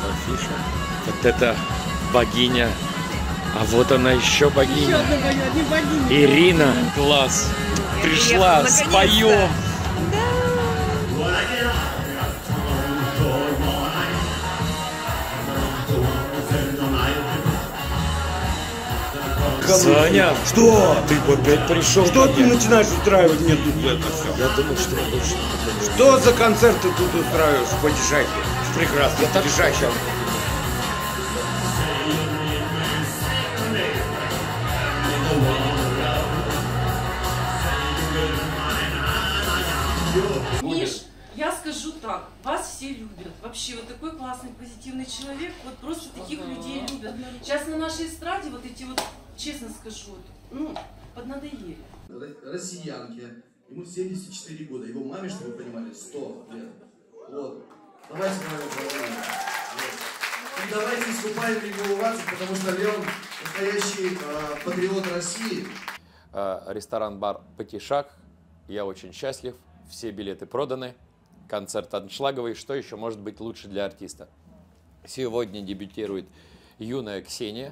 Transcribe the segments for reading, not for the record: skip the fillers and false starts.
афиша. Вот это богиня. А вот она еще богиня. Еще одна богиня. Ирина. Класс. Пришла, споем. Саня, Что? ты опять пришел? Что ты начинаешь устраивать мне тут это все? Я думал, что лучше. Что за концерт ты тут устраиваешь в Падишахе? В прекрасном Падишахе. Миш, я скажу так, вас все любят. Вообще, вот такой классный, позитивный человек, вот просто таких людей любят. Сейчас на нашей эстраде вот эти вот, честно скажу, ну, поднадоели. Россиянке, ему 74 года, его маме, чтобы вы понимали, 100 лет. Вот. Давайте маме поговорим. И давайте искупаем его уважать, потому что Леон настоящий патриот России. Ресторан-бар «Патишак». Я очень счастлив. Все билеты проданы. Концерт аншлаговый. Что еще может быть лучше для артиста? Сегодня дебютирует юная Ксения.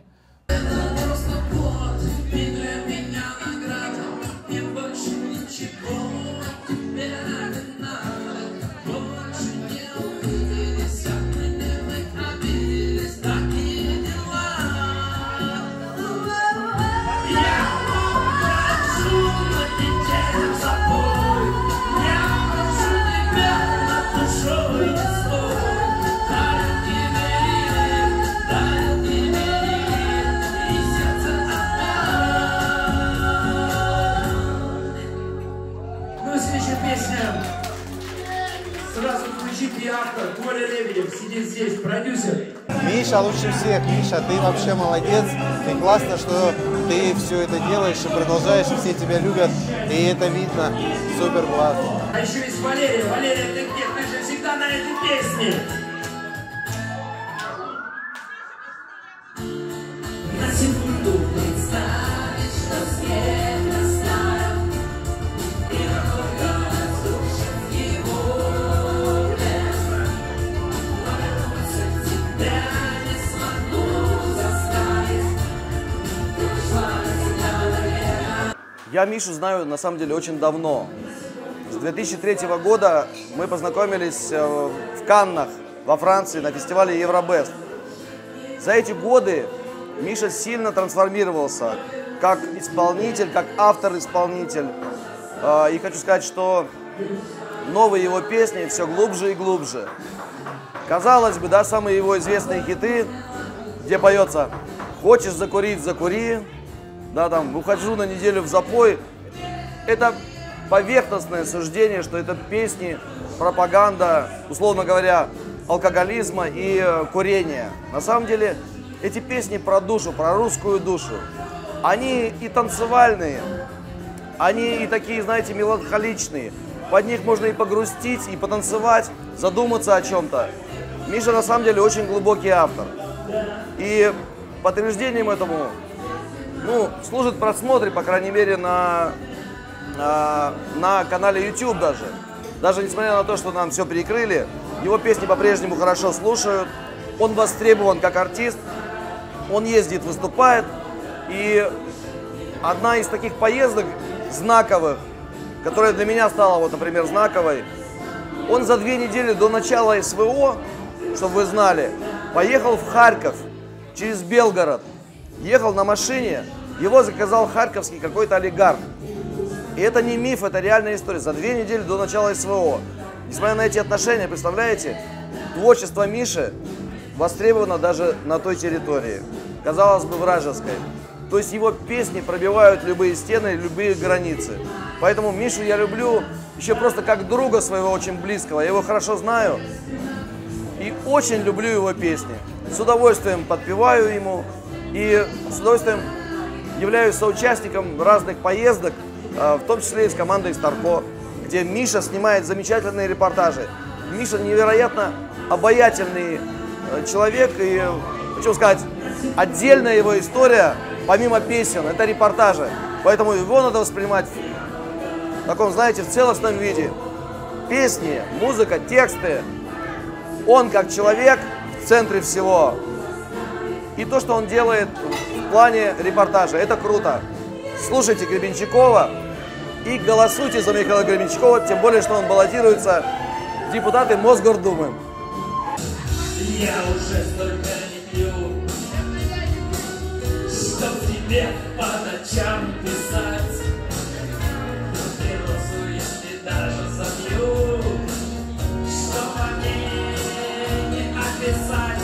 Сразу включите автор, Коля Лебедев сидит здесь, продюсер. Миша лучше всех. Миша, ты вообще молодец. И классно, что ты все это делаешь и продолжаешь, и все тебя любят. И это видно. Супер классно. А еще есть Валерия. Валерия, ты где? Ты же всегда на этой песне. На секунду представить, что свет настал, и вокруг разрушит его тембр. Вернуться к тебе не смогу заставить. Ты ушла навсегда. Я Мишу знаю на самом деле очень давно. С 2003 года мы познакомились в Каннах, во Франции, на фестивале Евробест. За эти годы Миша сильно трансформировался как исполнитель, как автор-исполнитель. И хочу сказать, что новые его песни все глубже и глубже. Казалось бы, да, самые его известные хиты, где поется «Хочешь закурить, закури», да, там «Ухожу на неделю в запой». Это поверхностное суждение, что это песни, пропаганда, условно говоря, алкоголизма и курения. На самом деле эти песни про душу, про русскую душу. Они и танцевальные, они и такие, знаете, меланхоличные. Под них можно и погрустить, и потанцевать, задуматься о чем-то. Миша на самом деле очень глубокий автор. И подтверждением этому, ну, служит просмотры, по крайней мере, на канале YouTube даже. Даже несмотря на то, что нам все перекрыли, его песни по-прежнему хорошо слушают. Он востребован как артист, он ездит, выступает. И одна из таких поездок знаковых, которая для меня стала, вот, например, знаковой, он за 2 недели до начала СВО, чтобы вы знали, поехал в Харьков через Белгород. Ехал на машине, его заказал харьковский какой-то олигарх. И это не миф, это реальная история. За 2 недели до начала СВО. Несмотря на эти отношения, представляете, творчество Миши востребовано даже на той территории. Казалось бы, вражеской. То есть его песни пробивают любые стены, любые границы. Поэтому Мишу я люблю еще просто как друга своего очень близкого. Я его хорошо знаю и очень люблю его песни. С удовольствием подпеваю ему и с удовольствием являюсь соучастником разных поездок, в том числе и с командой Старко, где Миша снимает замечательные репортажи. Миша невероятно обаятельный человек, и хочу сказать, отдельная его история, помимо песен, это репортажи. Поэтому его надо воспринимать в таком, знаете, в целостном виде. Песни, музыка, тексты. Он как человек в в центре всего. И то, что он делает в плане репортажа, это круто. Слушайте Гребенщикова и голосуйте за Михаила Гребенщикова, тем более, что он баллотируется в депутаты Мосгордумы. Я уже столько не пью, чтоб тебе по ночам писать. Ты розу, если даже забью, чтоб о ней не описать.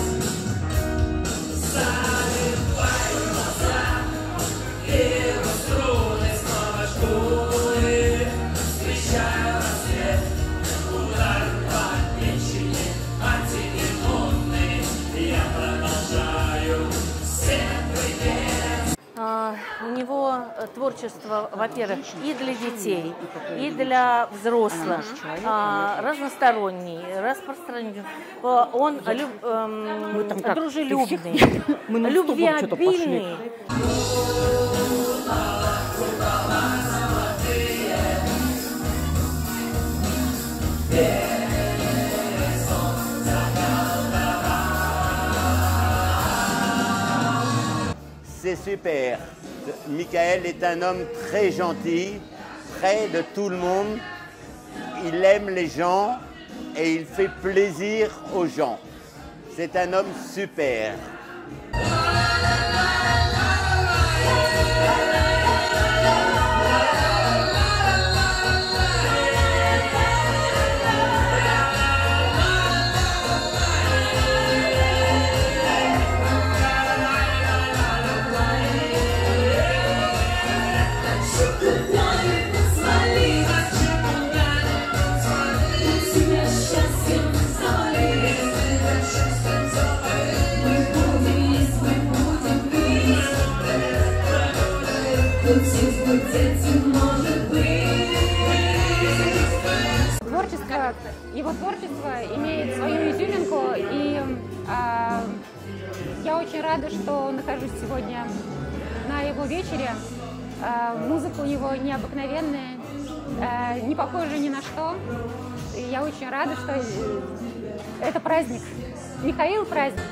Заливай глаза, и струны снова жгут. Встречаю рассвет, удар по печени, антииммунный. Я продолжаю всем привет. У него творчество, во-первых, и для детей, и для взрослых, разносторонний, распространенный. Он дружелюбный, любвеобильный. C'est super. Michael est un homme très gentil, près de tout le monde. Il aime les gens et il fait plaisir aux gens. C'est un homme super. Его творчество имеет свою изюминку, и я очень рада, что нахожусь сегодня на его вечере. Музыка у него необыкновенная, не похожа ни на что. И я очень рада, что это праздник. Михаил — праздник.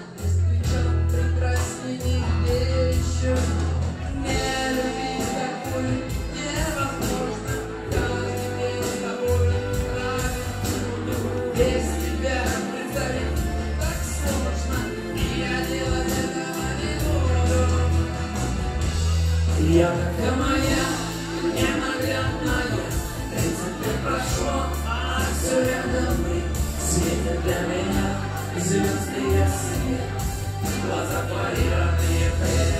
Ягодка моя, ненаглядная, 30 лет прошло, а все рядом мы. Светят для меня звезды ясные, глаза твои родные,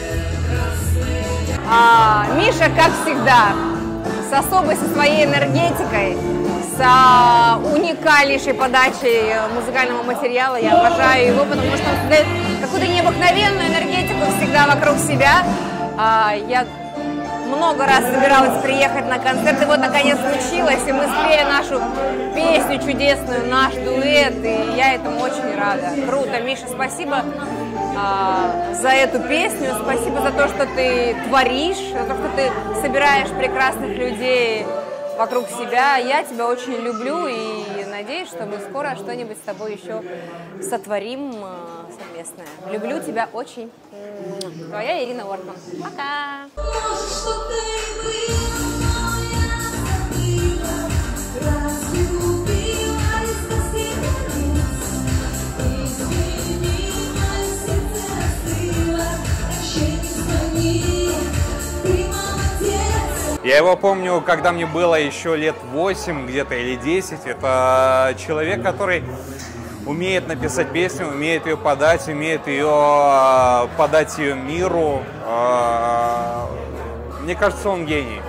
прекрасные. Миша, как всегда, с особой со своей энергетикой, с уникальнейшей подачей музыкального материала. Я обожаю его, потому что он создает какую-то необыкновенную энергетику всегда вокруг себя. Я много раз собиралась приехать на концерт, и вот наконец случилось, и мы спели нашу песню чудесную, наш дуэт, и я этому очень рада. Круто, Миша, спасибо за эту песню, спасибо за то, что ты творишь, за то, что ты собираешь прекрасных людей вокруг себя. Я тебя очень люблю и надеюсь, что мы скоро что-нибудь с тобой еще сотворим совместное. Люблю тебя очень. Твоя Ирина Ортман. Пока! Я его помню, когда мне было еще лет 8 где-то или 10. Это человек, который умеет написать песню, умеет ее подать, умеет подать ее миру. Мне кажется, он гений.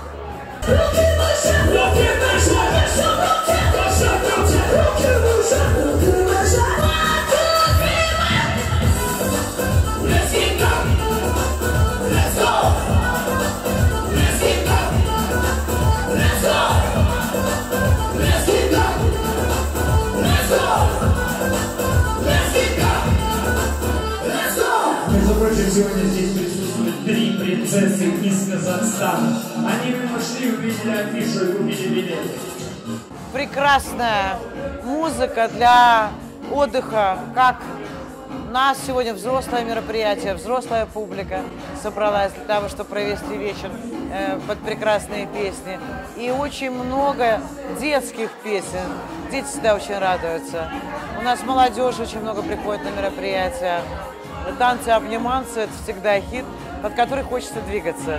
Между прочим, сегодня здесь присутствуют 3 принцессы из Казахстана. Они мимо шли, увидели афишу и купили билеты. Прекрасная музыка для отдыха, как У нас сегодня взрослое мероприятие, взрослая публика собралась для того, чтобы провести вечер под прекрасные песни. И очень много детских песен. Дети всегда очень радуются. У нас молодежь очень много приходит на мероприятия. Танцы-обниманцы — это всегда хит, под который хочется двигаться.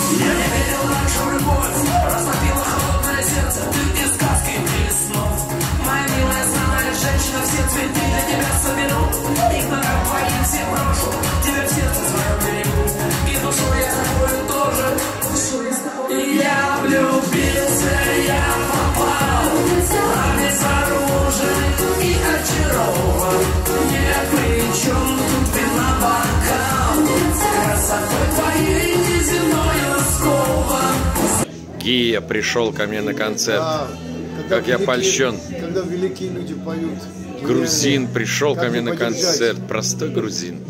Моя милая, самая женщина, все цветы для тебя соберу. Игнорам твоим все брошу, тебя в сердце своем берегу. И душу я такую тоже, и я влюбился, я попал, обезоружен и очарован. Не причем тут вина бокал, красотой твоей неземною скован. Гия пришел ко мне на концерт. Как я польщен. Когда великие люди поют. Грузин пришел ко мне на концерт. Простой грузин.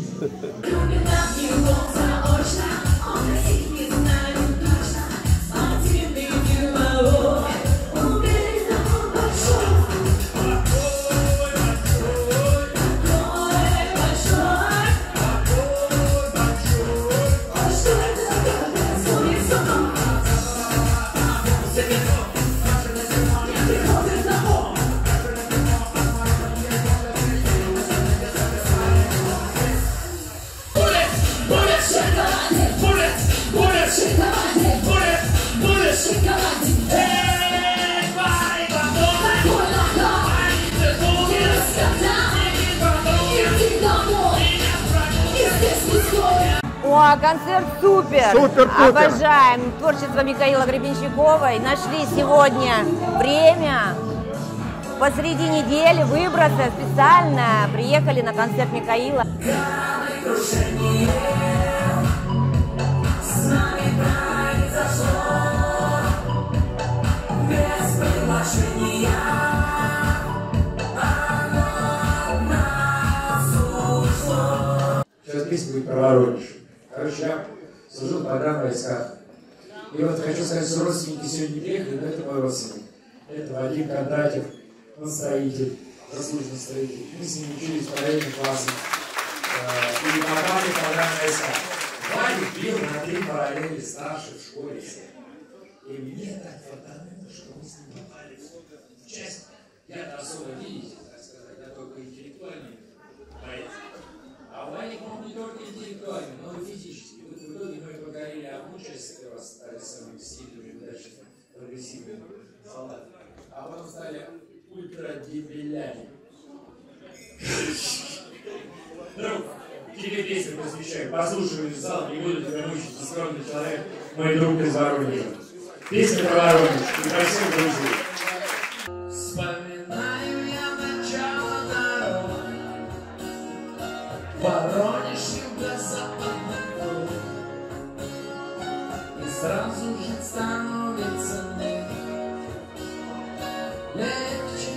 О, концерт супер! Супер-пупер! Обожаем творчество Михаила Гребенщиковой. Нашли сегодня время посреди недели выбраться специально. Приехали на концерт Михаила. Сейчас песня будет про Воронеж. Короче, я служил в погранвойсках. И вот хочу сказать, что родственники сегодня не приехали, но это мой родственник. Это Вадим Кондратьев, он строитель, заслуженный строитель. Мы с ним учились в параллельных классах. И попали в погранвойска. Вадик бил на 3 параллели старше в школе всех. И мне так фартануло, что мы с ним попали в часть. Я-то особо, видите, так сказать, я только интеллектуальный поэт. А Вадик, он не только интеллектуальный, но и физически. Вот в итоге мы покорили одну часть этого, стали самыми сильными, удачными, прогрессивными солдатами. А потом стали ультрадебилями. Друг, тебе песню посвящаю. Послушай зал, не буду тебя мучить, нескромный человек, мой друг из Воронежа. Песня про Воронеж и про всех друзей. Вспоминаю я начало дорог. Воронеж, юго-западный круг. И сразу же становится мне легче.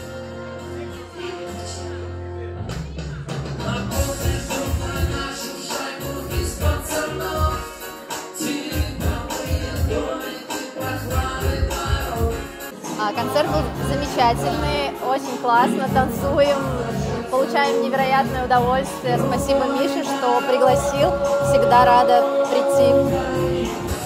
Напомнишь вдруг на нашу шайбу из пацанов. Типовые домики, прохлады воров. Концерт был замечательный, очень классно, танцуем, получаем невероятное удовольствие. Спасибо Мише, что пригласил, всегда рада прийти.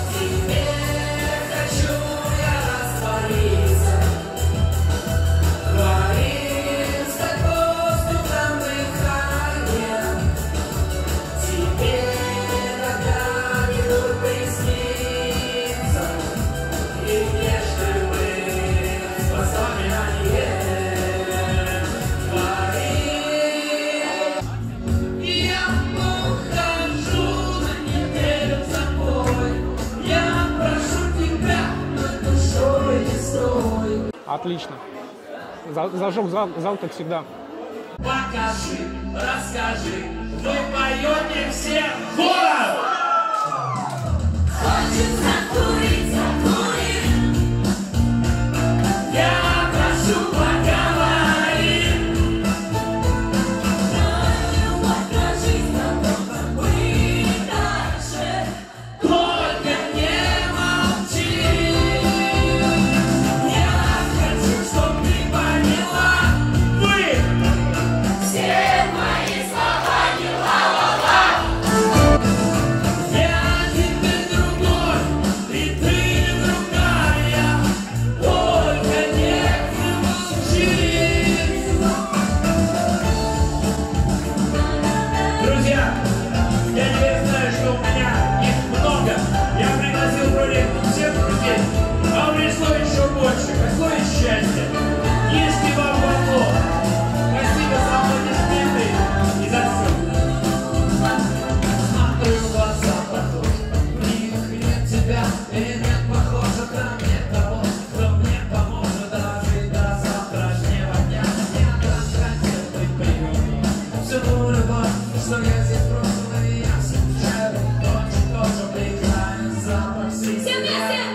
Отлично. Зажег зал, как всегда. Покажи, расскажи, вы поете все хором! Хочется курить, закурить. Я прошу, поговори. Любовь на жизнь, но быть дальше. Только не молчи. Я хочу, чтоб ты поняла. Вы все мои слова. всему любовь, что я здесь просто меня встречаю. Тоже прекрасный запах себя.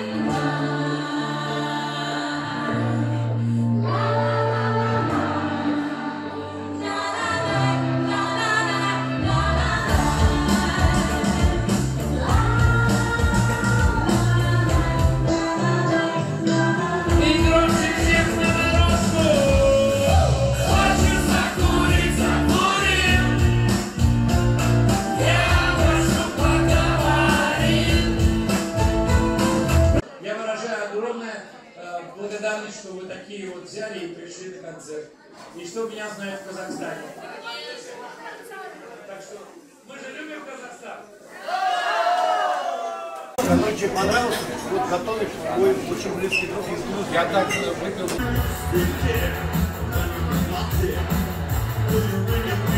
Благодарность, что вы такие вот взяли и пришли на концерт. И что меня знают в Казахстане. Так что мы же любим Казахстан. Очень понравился. Вот готовишь, твой очень близкий друг. Я так выпил.